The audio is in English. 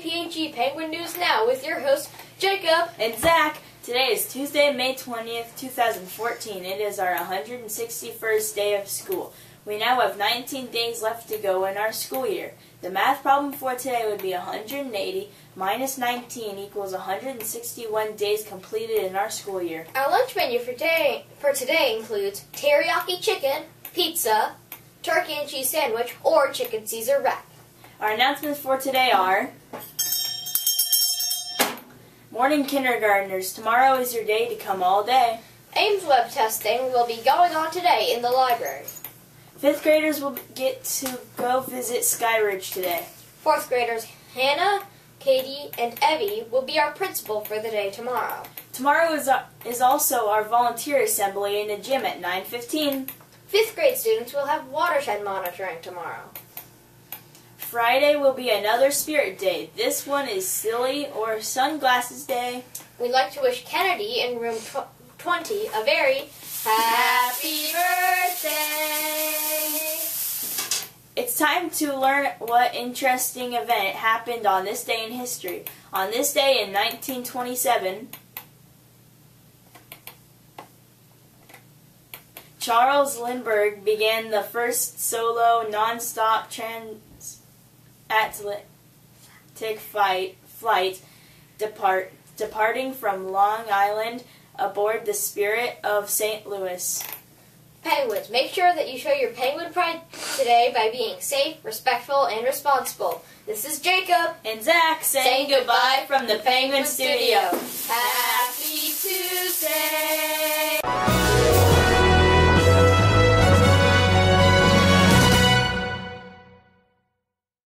KPNG Penguin News Now with your hosts, Jacob and Zach. Today is Tuesday, May 20th, 2014. It is our 161st day of school. We now have 19 days left to go in our school year. The math problem for today would be 180 minus 19 equals 161 days completed in our school year. Our lunch menu for today includes teriyaki chicken, pizza, turkey and cheese sandwich, or chicken Caesar wrap. Our announcements for today are: morning kindergartners, tomorrow is your day to come all day. Ames web testing will be going on today in the library. 5th graders will get to go visit Sky Ridge today. 4th graders Hannah, Katie, and Evie will be our principal for the day tomorrow. Tomorrow is also our volunteer assembly in the gym at 9:15. 5th grade students will have watershed monitoring tomorrow. Friday will be another spirit day. This one is silly or sunglasses day. We'd like to wish Kennedy in room 20 a very happy birthday. It's time to learn what interesting event happened on this day in history. On this day in 1927, Charles Lindbergh began the first solo non-stop transatlantic flight departing from Long Island aboard the Spirit of St. Louis. Penguins, make sure that you show your penguin pride today by being safe, respectful, and responsible. This is Jacob and Zach saying goodbye from the Penguin Studio.